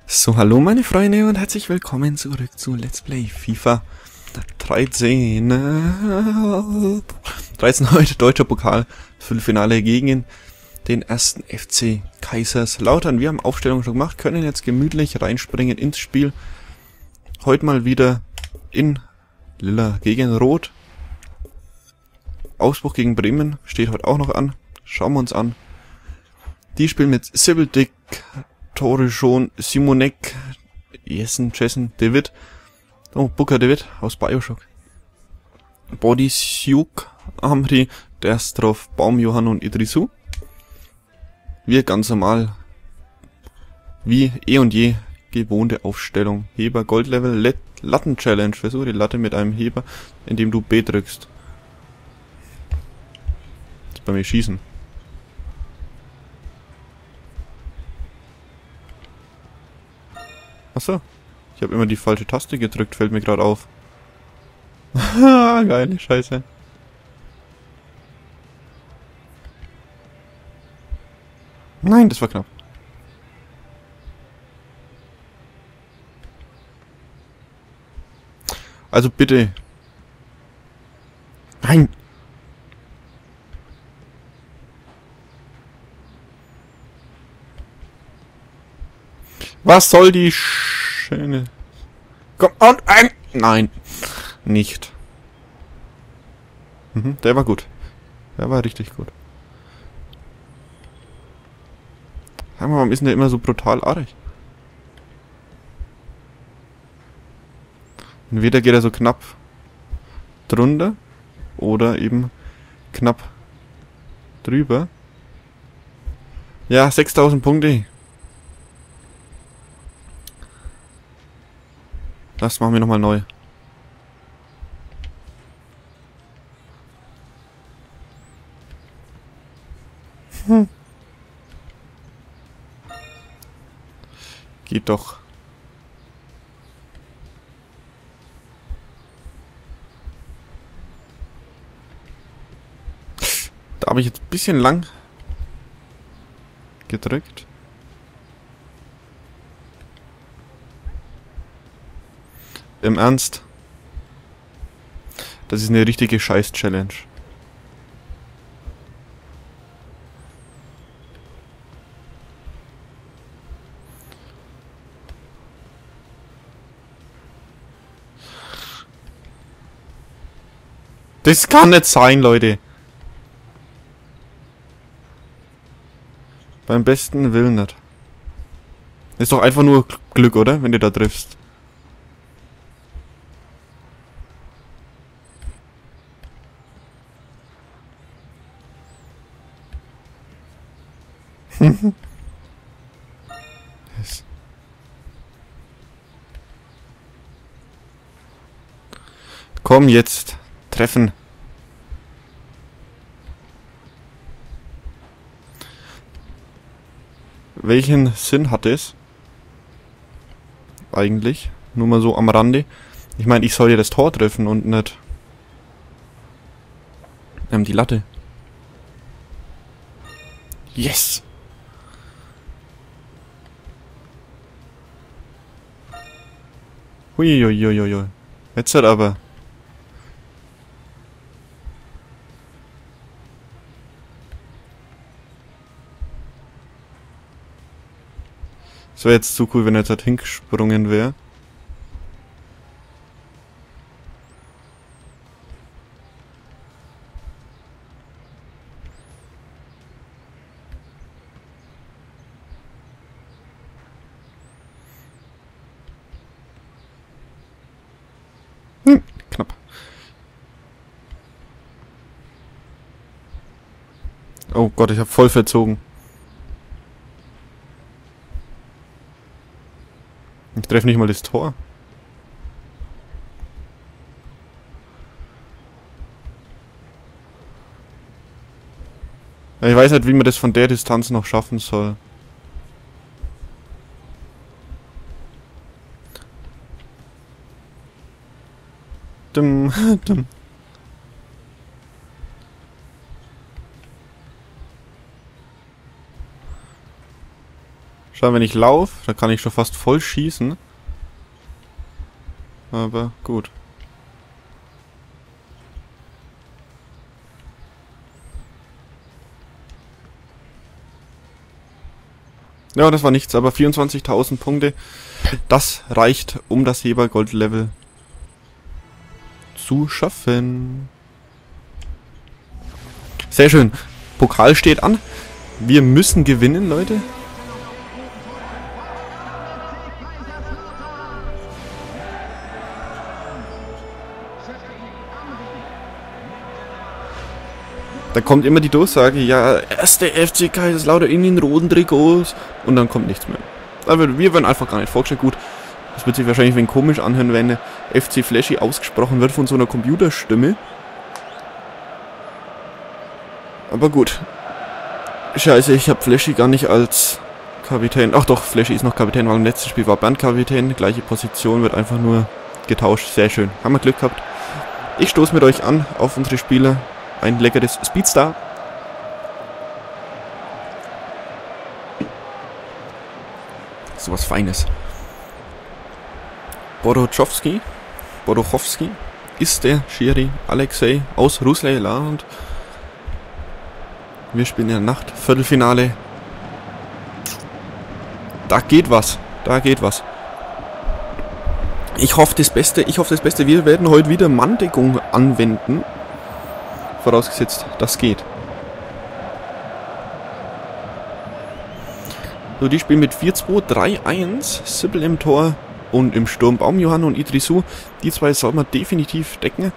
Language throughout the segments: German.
So, hallo meine Freunde und herzlich willkommen zurück zu Let's Play FIFA 13. 13 heute deutscher Pokal, Viertelfinale gegen den ersten FC Kaiserslautern. Wir haben Aufstellung schon gemacht, können jetzt gemütlich reinspringen ins Spiel. Heute mal wieder in Lila gegen Rot. Augsburg gegen Bremen steht heute auch noch an. Schauen wir uns an. Die spielen mit Sibyl Dick, Tore schon, Simonek, Jessen, David. Oh, Booker David aus Bioshock. Body Sjuk, Amri, Derstrov, Baum, Johann und Idrisu. Wir ganz normal, wie eh und je, gewohnte Aufstellung. Heber, Goldlevel, Latten-Challenge. Versuche die Latte mit einem Heber, indem du B drückst. Jetzt bei mir schießen. Achso, ich habe immer die falsche Taste gedrückt, fällt mir gerade auf. Geile Scheiße. Nein, das war knapp. Also bitte. Nein. Was soll die schöne... Komm, und ein... Nein. Nicht. Der war gut. Der war richtig gut. Sag mal, warum ist denn der immer so brutal arg? Entweder geht er so knapp drunter oder eben knapp drüber. Ja, 6000 Punkte. Das machen wir nochmal neu. Geht doch. Da habe ich jetzt ein bisschen lang gedrückt. Im Ernst? Das ist eine richtige Scheiß-Challenge. Das kann nicht sein, Leute. Beim besten Willen nicht. Ist doch einfach nur Glück, oder? Wenn du da triffst. Komm jetzt. Treffen. Welchen Sinn hat es? Eigentlich. Nur mal so am Rande. Ich meine, ich soll ja das Tor treffen und nicht die Latte. Yes! Huiuiuiui. Jetzt halt aber. Das wäre jetzt zu cool, wenn er jetzt halt hingesprungen wäre. Knapp. Oh Gott, ich habe voll verzogen. Ich treffe nicht mal das Tor. Ich weiß nicht, wie man das von der Distanz noch schaffen soll. Dumm, dumm. Schau, wenn ich laufe, dann kann ich schon fast voll schießen. Aber gut. Ja, das war nichts, aber 24.000 Punkte, das reicht, um das Heber-Gold-Level zu schaffen. Sehr schön. Pokal steht an. Wir müssen gewinnen, Leute. Da kommt immer die Durchsage, ja, erste FC Kaiserslautern in den roten Trikots und dann kommt nichts mehr. Aber wir werden einfach gar nicht vorgestellt. Gut, das wird sich wahrscheinlich ein wenig komisch anhören, wenn FC Flashy ausgesprochen wird von so einer Computerstimme. Aber gut. Scheiße, ich habe Flashy gar nicht als Kapitän. Ach doch, Flashy ist noch Kapitän, weil im letzten Spiel war Bernd Kapitän. Gleiche Position, wird einfach nur getauscht. Sehr schön. Haben wir Glück gehabt. Ich stoße mit euch an auf unsere Spieler. Ein leckeres Speedstar. So was Feines. Boruchowski ist der Schiri Alexei aus Russland. Wir spielen in der Nacht. Viertelfinale. Da geht was. Da geht was. Ich hoffe das Beste. Wir werden heute wieder Manndeckung anwenden. Vorausgesetzt, das geht. So, die spielen mit 4-2-3-1. Sibyl im Tor und im Sturm Baumjohann und Idrisu. Die zwei soll man definitiv decken.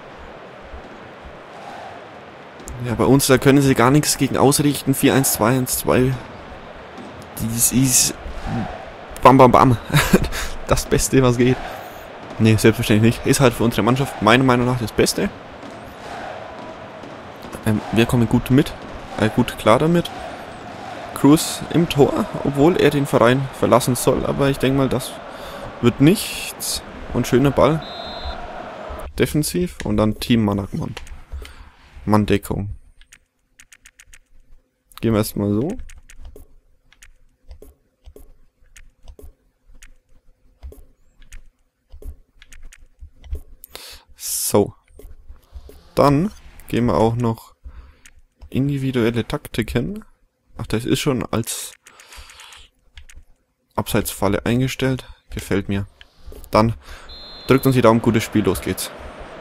Ja, bei uns, da können sie gar nichts gegen ausrichten. 4-1-2-1-2. Dies ist bam bam bam. Das Beste, was geht. Ne, selbstverständlich nicht. Ist halt für unsere Mannschaft meiner Meinung nach das Beste. Wir kommen gut mit. Gut klar damit. Cruz im Tor, obwohl er den Verein verlassen soll. Aber ich denke mal, das wird nichts. Und schöner Ball. Defensiv. Und dann Team Managmann. Manndeckung. Gehen wir erstmal so. So. Dann gehen wir auch noch individuelle Taktiken. Ach, das ist schon als Abseitsfalle eingestellt. Gefällt mir. Dann drückt uns die Daumen, gutes Spiel, los geht's.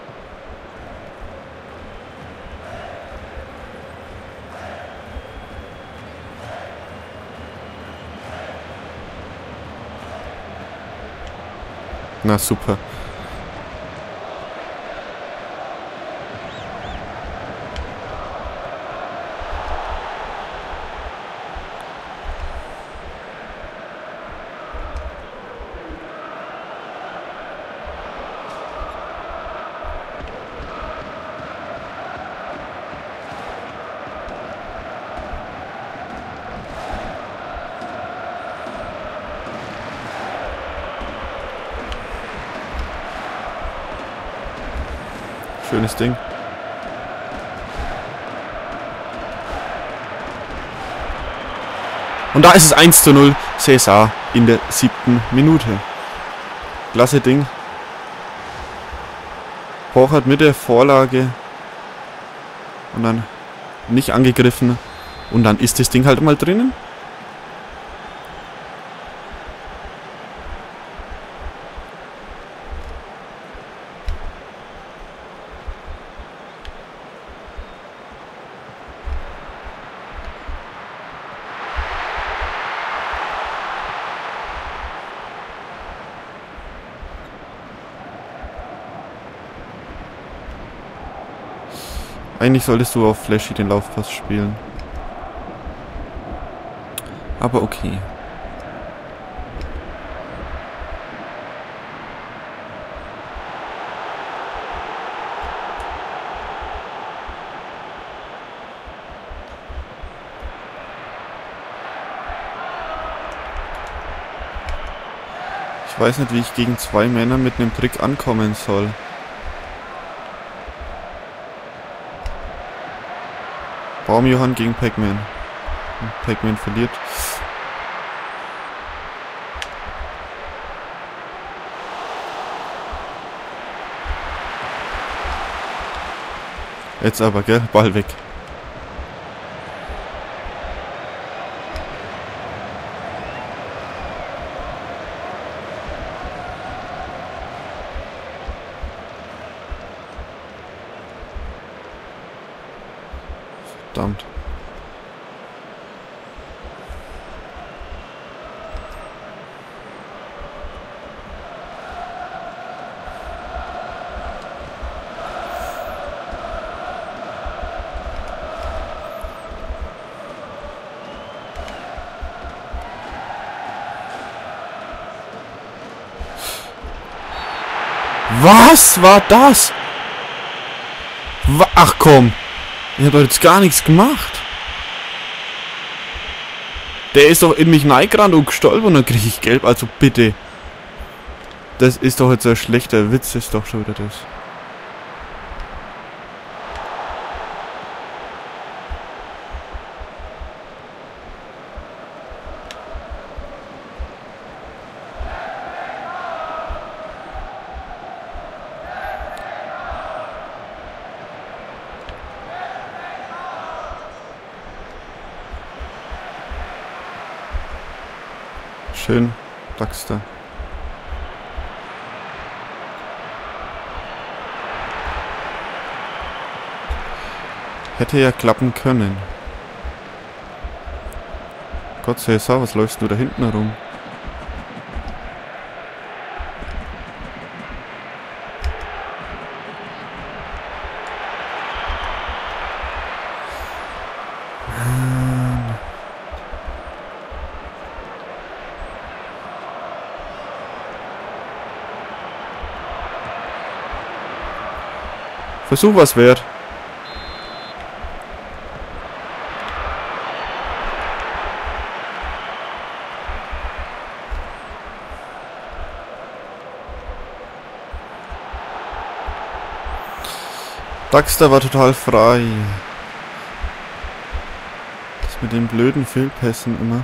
Na super. Schönes Ding. Und da ist es 1:0. Cesar in der 7. Minute. Klasse Ding. Borchert mit der Vorlage. Und dann nicht angegriffen. Und dann ist das Ding halt mal drinnen. Eigentlich solltest du auf Flashy den Laufpass spielen. Aber okay. Ich weiß nicht, wie ich gegen zwei Männer mit einem Trick ankommen soll. Baumjohann gegen Pac-Man. Pac-Man verliert. Jetzt aber, gell? Ball weg. Verdammt. Was war das? Ach komm. Ich hab doch jetzt gar nichts gemacht. Der ist doch in mich reingerannt und gestolpert und dann kriege ich gelb. Also bitte. Das ist doch jetzt ein schlechter Witz. Ist doch schon wieder das. Schön, Baxter. Hätte ja klappen können. Gott sei Dank, was läufst du da hinten herum? Versuch was wert. Baxter war total frei. Das mit den blöden Fehlpässen immer.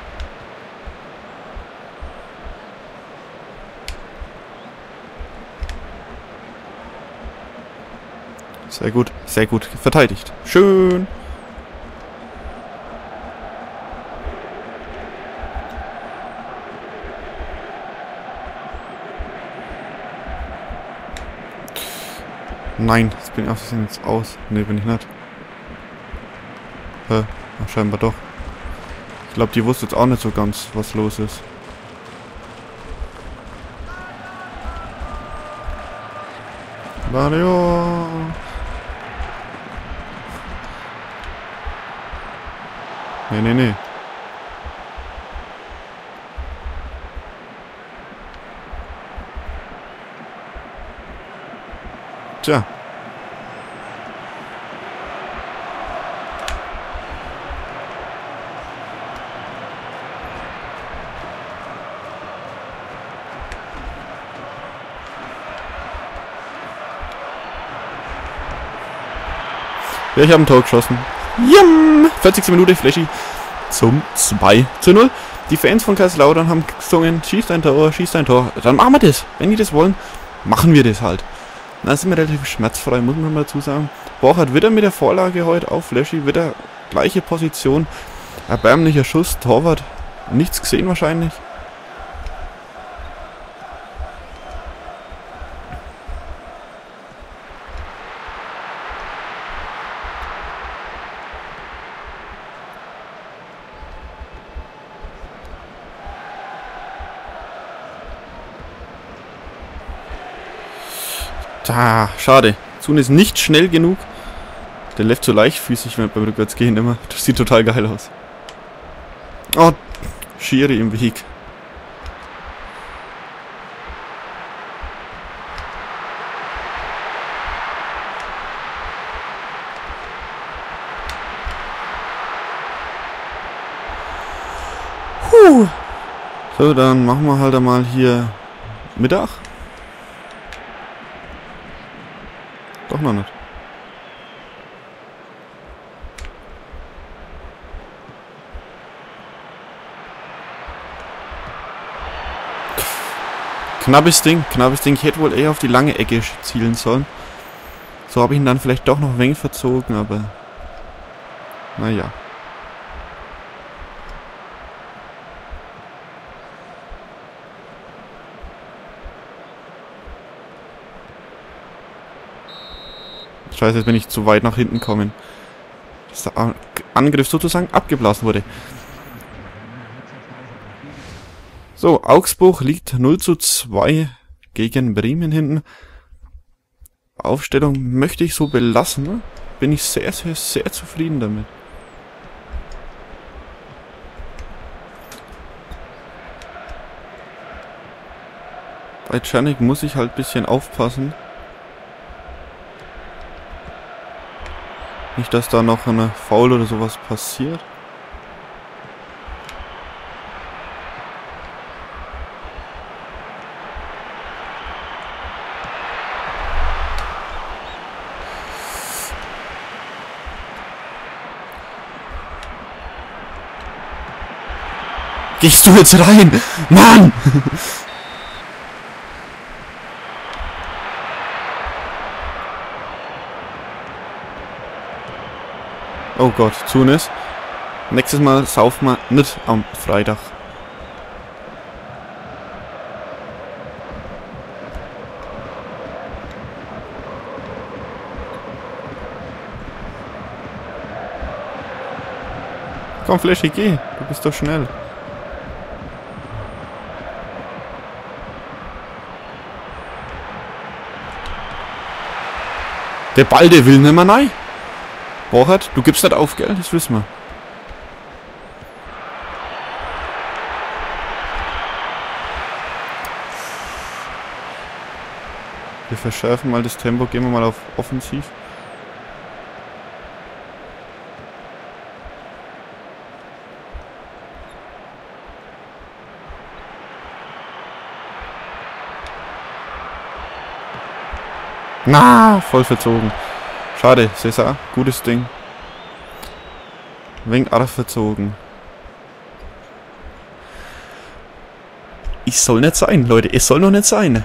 Sehr gut verteidigt. Schön. Nein, das bin ich aus Versehen jetzt aus. Ne, bin ich nicht. Ach, scheinbar doch. Ich glaube, die wusste jetzt auch nicht so ganz, was los ist. Mario! Nee. Tja. Ja, ich habe ein Tor geschossen. Jum! 40. Minute, Flashy zum 2:0. Die Fans von Kaiserslautern haben gesungen, schießt ein Tor, schießt ein Tor. Dann machen wir das. Wenn die das wollen, machen wir das halt. Na, sind wir relativ schmerzfrei, muss man mal dazu sagen. Borchert wieder mit der Vorlage heute auf Flashy, wieder gleiche Position. Erbärmlicher Schuss, Torwart. Nichts gesehen wahrscheinlich. Da, schade. Zun ist nicht schnell genug. Der läuft so leichtfüßig beim Rückwärtsgehen immer. Das sieht total geil aus. Oh, Schiri im Weg. So, dann machen wir halt einmal hier Mittag. Doch noch nicht. Knappes Ding, knappes Ding. Ich hätte wohl eher auf die lange Ecke zielen sollen. So habe ich ihn dann vielleicht doch noch ein wenig verzogen, aber naja. Scheiße, jetzt bin ich zu weit nach hinten gekommen. Dass der Angriff sozusagen abgeblasen wurde. So, Augsburg liegt 0:2 gegen Bremen hinten. Aufstellung möchte ich so belassen. Bin ich sehr, sehr, sehr zufrieden damit. Bei Czernik muss ich halt ein bisschen aufpassen. Nicht, dass da noch eine Foul oder sowas passiert. Gehst du jetzt rein? Mann! Oh Gott, Zunis. Nächstes Mal saufen wir nicht am Freitag. Komm, Flashy, geh. Du bist doch schnell. Der Ball, der will nicht mehr rein. Borchert, du gibst nicht auf, gell? Das wissen wir. Wir verschärfen mal das Tempo, gehen wir mal auf Offensiv. Na, voll verzogen. Schade, César, gutes Ding. Wegen arg verzogen. Es soll nicht sein, Leute, es soll noch nicht sein.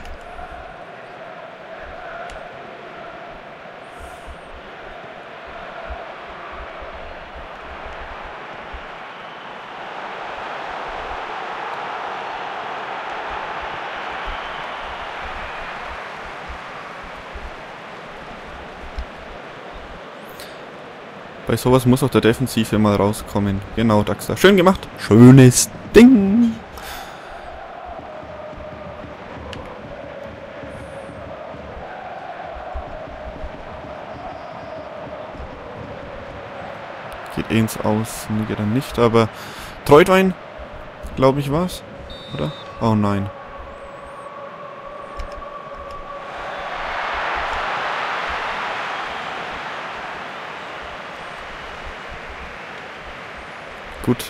Bei sowas muss auch der Defensive mal rauskommen. Genau, Daxter. Schön gemacht. Schönes Ding. Geht eh ins Aus. Nee, geht dann nicht, aber Treutwein, glaube ich, war's. Oder? Oh nein. Gut.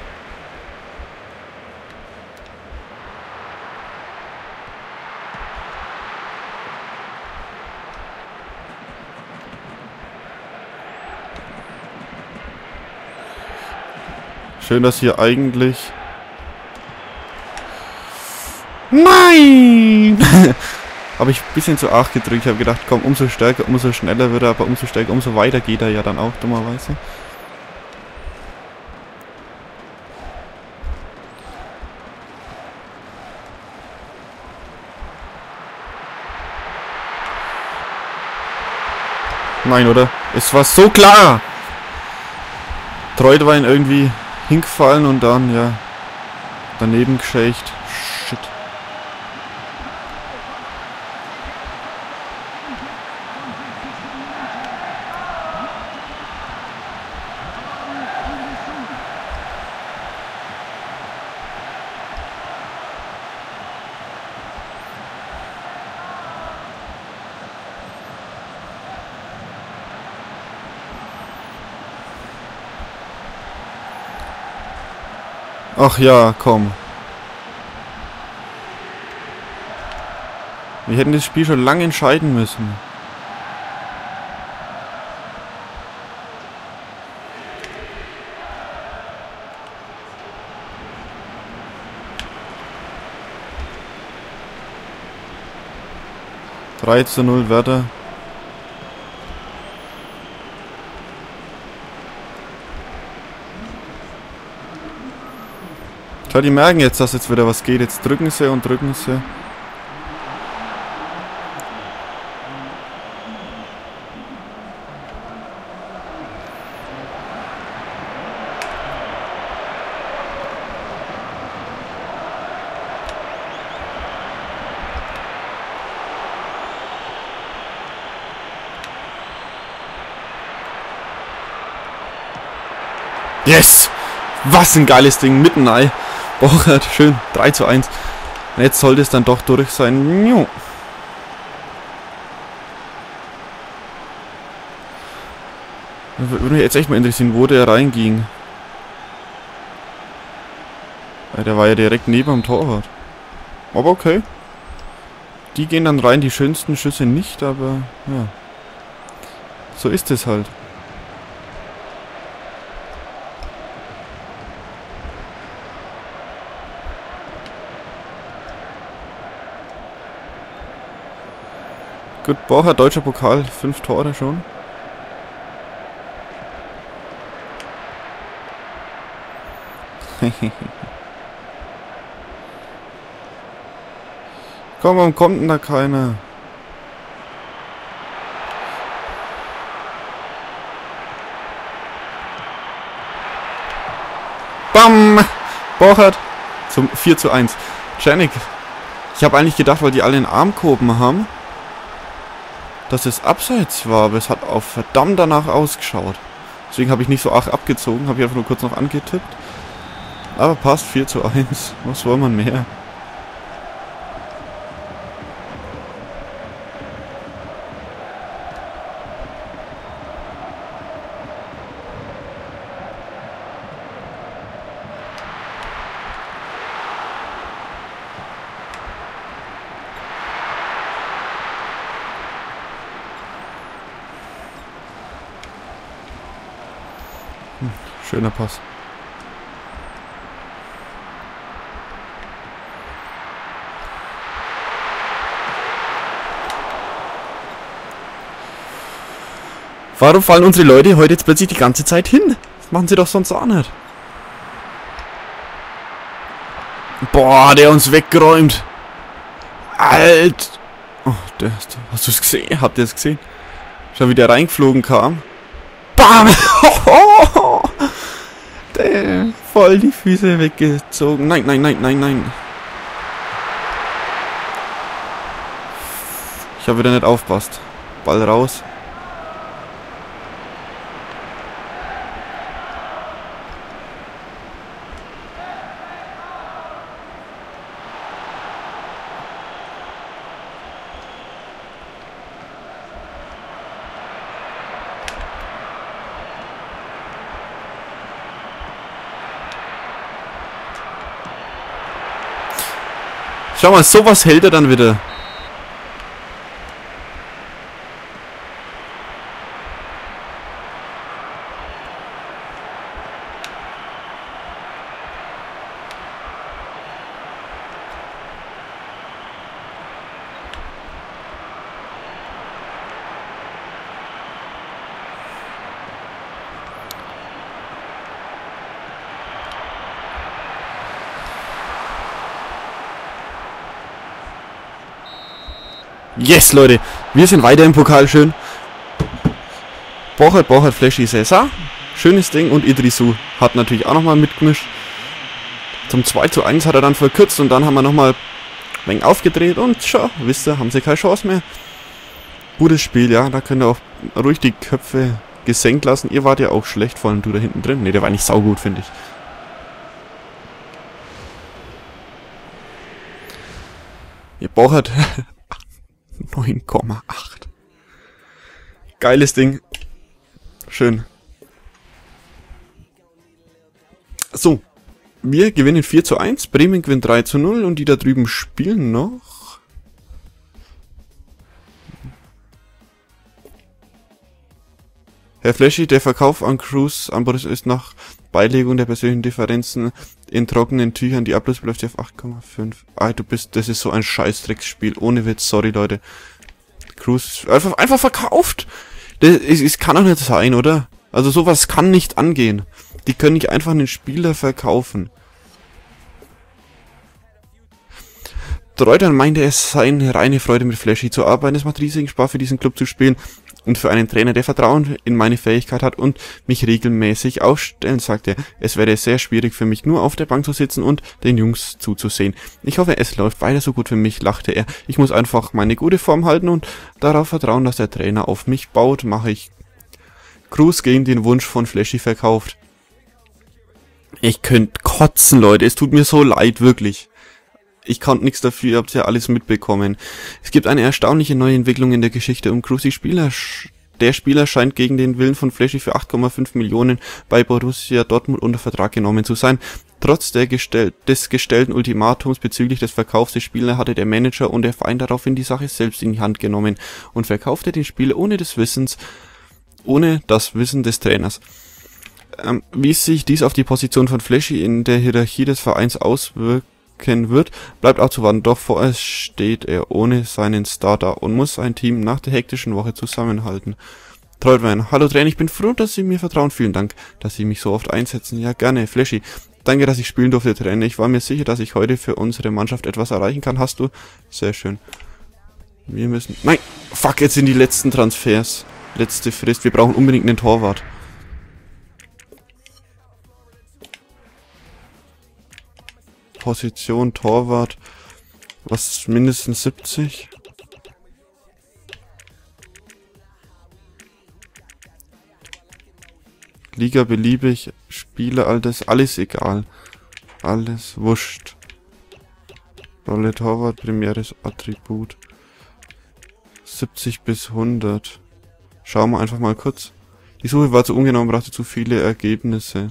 Schön, dass hier eigentlich... Nein! Habe ich ein bisschen zu arg gedrückt. Ich habe gedacht, komm, umso stärker, umso schneller wird er, aber umso stärker, umso weiter geht er ja dann auch, dummerweise. Nein, oder? Es war so klar! Treutwein irgendwie hingefallen und dann, ja, daneben geschächt. Shit. Ach ja, komm. Wir hätten das Spiel schon lange entscheiden müssen. (3:0) Werder. Schau, die merken jetzt, dass jetzt wieder was geht. Jetzt drücken sie und drücken sie. Yes! Was ein geiles Ding, mitten rein. Bochert, schön, 3:1. Und jetzt sollte es dann doch durch sein. Jo. Würde mich jetzt echt mal interessieren, wo der reinging. Ja, der war ja direkt neben dem Torwart. Aber okay. Die gehen dann rein, die schönsten Schüsse nicht, aber ja. So ist es halt. Gut, Borcher, deutscher Pokal, 5 Tore schon. Komm, warum kommt denn da keiner? Bam! Borchert zum 4:1. Janik. Ich habe eigentlich gedacht, weil die alle in Armkurven haben, dass es abseits war, aber es hat auch verdammt danach ausgeschaut. Deswegen habe ich nicht so abgezogen, habe ich einfach nur kurz noch angetippt. Aber passt, 4:1. Was soll man mehr? Schöner Pass. Warum fallen unsere Leute heute jetzt plötzlich die ganze Zeit hin? Das machen sie doch sonst auch nicht. Boah, der uns weggeräumt. Alt. Oh, hast du es gesehen? Habt ihr es gesehen? Schau, wie der reingeflogen kam. Bam! Der voll die Füße weggezogen. Nein, nein, nein, nein, nein. Ich habe wieder nicht aufpasst. Ball raus. Schau mal, sowas hält er dann wieder. Yes, Leute. Wir sind weiter im Pokal, schön. Borchert, Flashy Cesar. Schönes Ding. Und Idrisu hat natürlich auch nochmal mitgemischt. Zum 2:1 hat er dann verkürzt und dann haben wir nochmal ein wenig aufgedreht. Und schau, wisst ihr, haben sie keine Chance mehr. Gutes Spiel, ja. Da könnt ihr auch ruhig die Köpfe gesenkt lassen. Ihr wart ja auch schlecht, vor allem du da hinten drin. Ne, der war nicht saugut, finde ich. Ihr Borchert 9,8. Geiles Ding. Schön. So. Wir gewinnen 4:1. Bremen gewinnt 3:0. Und die da drüben spielen noch. Herr Flashy, der Verkauf an Cruz an Boris ist nach Beilegung der persönlichen Differenzen in trockenen Tüchern. Die Ablöse läuft auf 8,5. Ah, das ist so ein Scheißdrecksspiel. Ohne Witz, sorry Leute. Cruz einfach verkauft. Es kann doch nicht sein, oder? Also sowas kann nicht angehen. Die können nicht einfach einen Spieler verkaufen. Reutern meinte, es sei eine reine Freude, mit Flashy zu arbeiten. Es macht riesigen Spaß, für diesen Club zu spielen und für einen Trainer, der Vertrauen in meine Fähigkeit hat und mich regelmäßig aufstellen, sagte er. Es wäre sehr schwierig für mich, nur auf der Bank zu sitzen und den Jungs zuzusehen. Ich hoffe, es läuft weiter so gut für mich, lachte er. Ich muss einfach meine gute Form halten und darauf vertrauen, dass der Trainer auf mich baut, mache ich. Cruz gegen den Wunsch von Flashy verkauft. Ich könnte kotzen, Leute. Es tut mir so leid, wirklich. Ich konnte nichts dafür, ihr habt ja alles mitbekommen. Es gibt eine erstaunliche neue Entwicklung in der Geschichte um Cruz. Der Spieler scheint gegen den Willen von Flashy für 8,5 Millionen bei Borussia Dortmund unter Vertrag genommen zu sein. Trotz des gestellten Ultimatums bezüglich des Verkaufs des Spielers hatte der Manager und der Verein daraufhin die Sache selbst in die Hand genommen und verkaufte den Spieler ohne das Wissen des Trainers. Wie sich dies auf die Position von Flashy in der Hierarchie des Vereins auswirken wird, bleibt abzuwarten, doch vorerst steht er ohne seinen Star da und muss sein Team nach der hektischen Woche zusammenhalten. Trollman, hallo Trainer, ich bin froh, dass Sie mir vertrauen. Vielen Dank, dass Sie mich so oft einsetzen. Ja, gerne. Flashy, danke, dass ich spielen durfte, Trainer. Ich war mir sicher, dass ich heute für unsere Mannschaft etwas erreichen kann. Hast du? Sehr schön. Wir müssen... Nein! Fuck, jetzt sind die letzten Transfers. Letzte Frist. Wir brauchen unbedingt einen Torwart. Position, Torwart, was mindestens 70. Liga beliebig, Spieler, alles egal. Alles wurscht. Rolle Torwart, primäres Attribut. 70 bis 100. Schauen wir einfach mal kurz. Die Suche war zu ungenau und brachte zu viele Ergebnisse.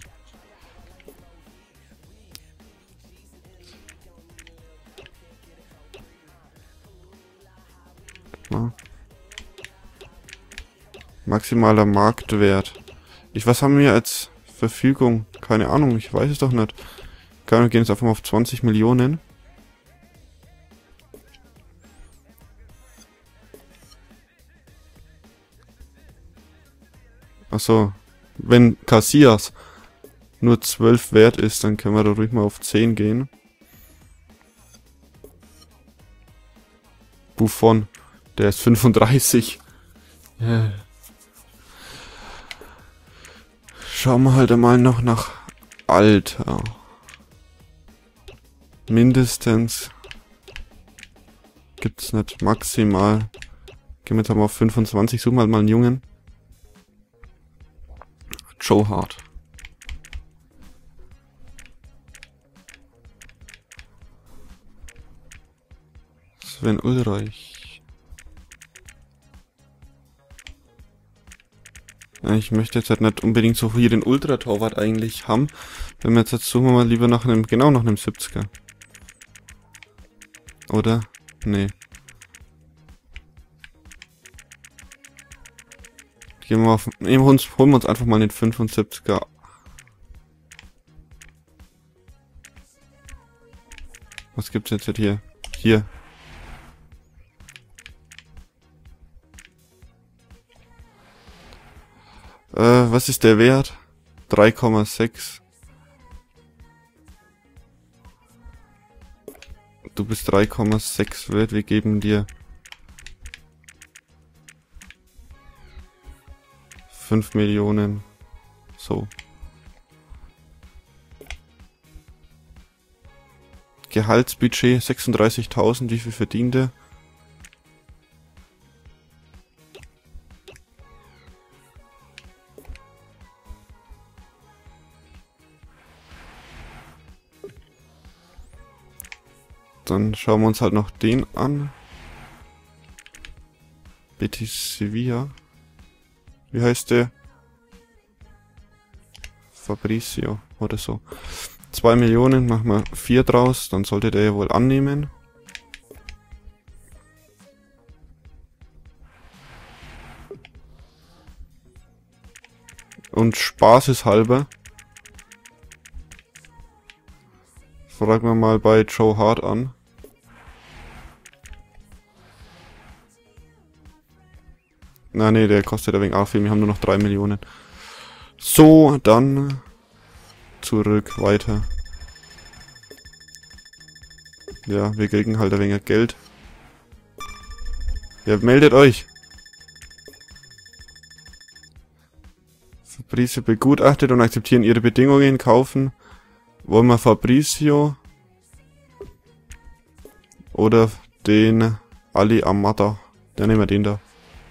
Maximaler Marktwert. Was haben wir als Verfügung? Keine Ahnung, ich weiß es doch nicht. Wir gehen jetzt einfach mal auf 20 Millionen. Achso, wenn Casillas nur 12 wert ist, dann können wir da ruhig mal auf 10 gehen. Buffon, der ist 35. Schauen wir halt einmal noch nach Alter. Mindestens. Gibt's nicht. Maximal. Gehen wir jetzt mal auf 25. Suchen wir halt mal einen Jungen. Joe Hart. Sven Ulreich. Ja, ich möchte jetzt halt nicht unbedingt so hier den Ultra-Torwart eigentlich haben. Wenn wir jetzt suchen wir mal lieber nach einem, genau nach einem 70er. Oder? Nee. Gehen wir auf, holen wir uns einfach mal den 75er. Was gibt's jetzt hier? Hier. Was ist der Wert? 3,6. Du bist 3,6 wert. Wir geben dir 5 Millionen. So. Gehaltsbudget 36.000. Wie viel verdient er? Dann schauen wir uns halt noch den an. Betis Sevilla. Wie heißt der? Fabricio oder so. 2 Millionen, machen wir 4 draus. Dann sollte der ja wohl annehmen. Und spaßeshalber fragen wir mal bei Joe Hart an. Na nee, der kostet ein wenig auch viel. Wir haben nur noch 3 Millionen. So, dann zurück, weiter. Ja, wir kriegen halt ein wenig Geld. Ja, meldet euch. Fabrizio begutachtet und akzeptieren ihre Bedingungen, kaufen. Wollen wir Fabrizio oder den Ali Amada? Dann nehmen wir den da.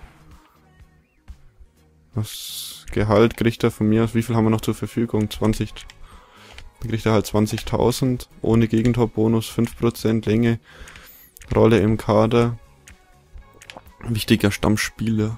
Das Gehalt kriegt er von mir aus. Wie viel haben wir noch zur Verfügung? 20. Dann kriegt er halt 20.000. Ohne Gegentorbonus, 5% Länge. Rolle im Kader. Wichtiger Stammspieler.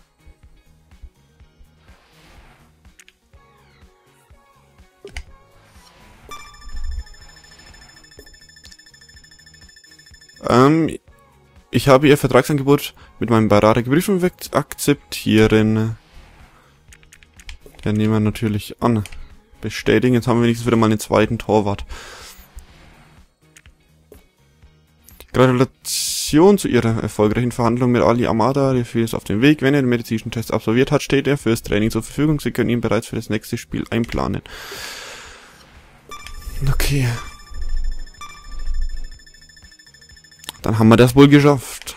Ich habe ihr Vertragsangebot mit meinem Berater geprüft und akzeptieren. Den nehmen wir natürlich an. Bestätigen, jetzt haben wir wenigstens wieder mal einen zweiten Torwart. Gratulation zu ihrer erfolgreichen Verhandlung mit Ali Amada. Der ist auf dem Weg. Wenn er den medizinischen Test absolviert hat, steht er fürs Training zur Verfügung. Sie können ihn bereits für das nächste Spiel einplanen. Okay. Dann haben wir das wohl geschafft.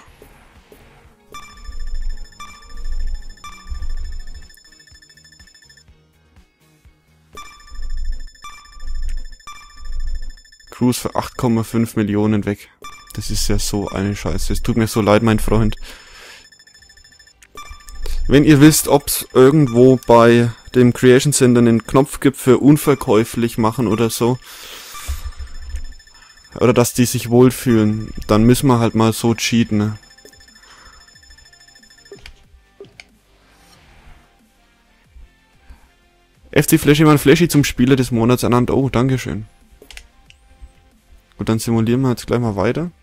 Cruz für 8,5 Millionen weg. Das ist ja so eine Scheiße. Es tut mir so leid, mein Freund. Wenn ihr wisst, ob es irgendwo bei dem Creation Center einen Knopf gibt für unverkäuflich machen oder so, oder dass die sich wohlfühlen, dann müssen wir halt mal so cheaten, ne? FC Flashy war ein Flashy zum Spieler des Monats ernannt. Oh, dankeschön. Gut, dann simulieren wir jetzt gleich mal weiter.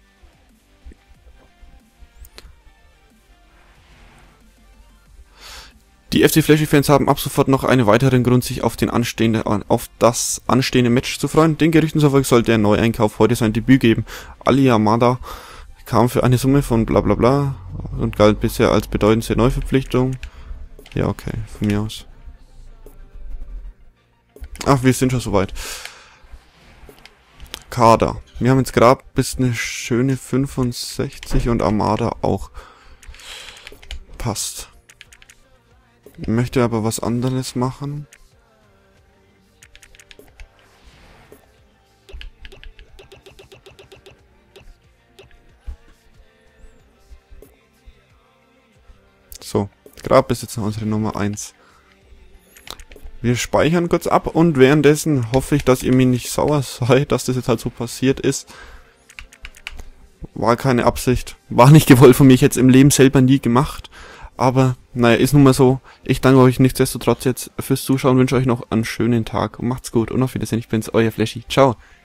Die FC Flashy-Fans haben ab sofort noch einen weiteren Grund, sich auf das anstehende Match zu freuen. Den Gerüchten zufolge soll der Neueinkauf heute sein Debüt geben. Ali Amada kam für eine Summe von bla bla bla und galt bisher als bedeutendste Neuverpflichtung. Ja, okay, von mir aus. Ach, wir sind schon soweit. Kader. Wir haben jetzt gerade bis eine schöne 65 und Amada auch. Passt. Möchte aber was anderes machen. So, Grab ist jetzt noch unsere Nummer 1. Wir speichern kurz ab und währenddessen hoffe ich, dass ihr mir nicht sauer seid, dass das jetzt halt so passiert ist. War keine Absicht. War nicht gewollt von mir, ich hätte es im Leben selber nie gemacht. Aber, naja, ist nun mal so. Ich danke euch nichtsdestotrotz jetzt fürs Zuschauen, wünsche euch noch einen schönen Tag und macht's gut und auf Wiedersehen. Ich bin's, euer Flashy. Ciao.